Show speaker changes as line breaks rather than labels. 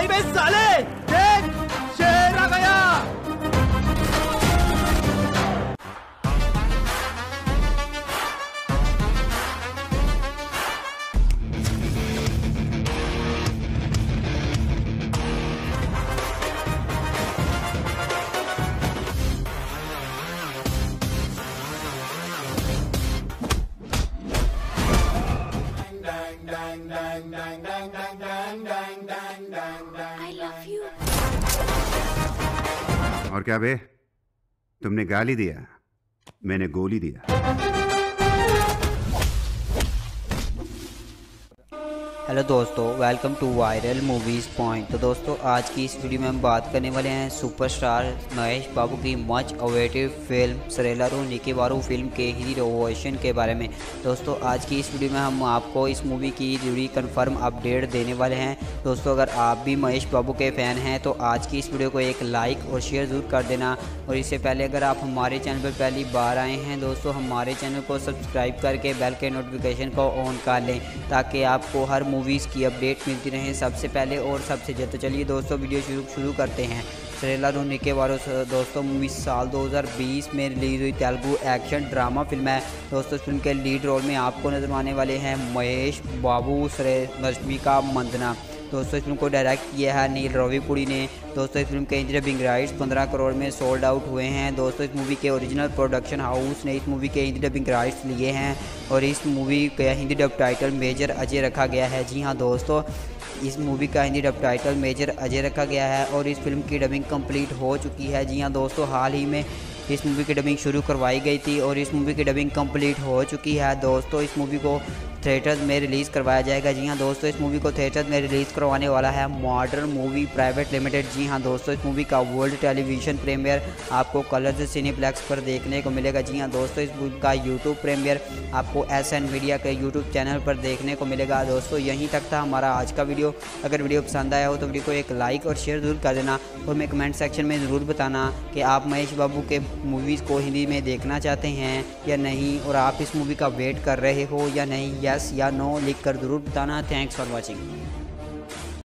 नहीं बे साले, देख शेर आ गया।
I love you.
और क्या बे, तुमने गाली दिया, मैंने गोली दिया।
हेलो दोस्तों, welcome to viral movies point. तो दोस्तों आज की इस वीडियो में हम बात करने वाले हैं सुपरस्टार महेश बाबू की much awaited film Sarileru Neekevvaru film के हिंदी वर्जन के बारे में। दोस्तों आज की इस वीडियो में हम आपको इस मूवी की जुड़ी कंफर्म अपडेट देने वाले हैं। दोस्तों अगर आप भी महेश बाबू के फ़ैन हैं तो आज की इस वीडियो को एक लाइक और शेयर ज़रूर कर देना। और इससे पहले अगर आप हमारे चैनल पर पहली बार आए हैं दोस्तों, हमारे चैनल को सब्सक्राइब करके बेल के नोटिफिकेशन को ऑन कर लें ताकि आपको हर मूवीज़ की अपडेट मिलती रहे सबसे पहले और सबसे जल्द। तो चलिए दोस्तों वीडियो शुरू करते हैं। सरेलारू नीकेवारू दोस्तों मूवी साल 2020 में रिलीज़ हुई तेलुगु एक्शन ड्रामा फिल्म है। दोस्तों इस फिल्म के लीड रोल में आपको नजर आने वाले हैं महेश बाबू, रश्मिका मंदना। दोस्तों इस फिल्म को डायरेक्ट किया है नील रविपुड़ी ने। दोस्तों इस फिल्म के हिंदी डबिंग राइट्स 15 करोड़ में सोल्ड आउट हुए हैं। दोस्तों इस मूवी के ओरिजिनल प्रोडक्शन हाउस ने इस मूवी के हिंदी डबिंग राइट्स लिए हैं और इस मूवी का Hindi dub title Major Ajay रखा गया है। जी हाँ दोस्तों, इस मूवी का Hindi dub title Major Ajay रखा गया है और इस फिल्म की डबिंग कंप्लीट हो चुकी है। जी हाँ दोस्तों, हाल ही में इस मूवी की डबिंग शुरू करवाई गई थी और इस मूवी की डबिंग कंप्लीट हो चुकी है। दोस्तों इस मूवी को थिएटर्स में रिलीज़ करवाया जाएगा। जी हाँ दोस्तों, इस मूवी को थिएटर्स में रिलीज़ करवाने वाला है मॉडर्न मूवी प्राइवेट लिमिटेड। जी हाँ दोस्तों, इस मूवी का वर्ल्ड टेलीविज़न प्रीमियर आपको कलर्स सिनेप्लेक्स पर देखने को मिलेगा। जी हाँ दोस्तों, इस मूवी का यूट्यूब प्रीमियर आपको SN मीडिया के यूट्यूब चैनल पर देखने को मिलेगा। दोस्तों यहीं तक था हमारा आज का वीडियो। अगर वीडियो पसंद आया हो तो वीडियो को एक लाइक और शेयर ज़रूर कर देना और हमें कमेंट सेक्शन में ज़रूर बताना कि आप महेश बाबू के मूवीज़ को हिंदी में देखना चाहते हैं या नहीं, और आप इस मूवी का वेट कर रहे हो या नहीं, यस या नो लिख कर ज़रूर बताना। Thanks for watching.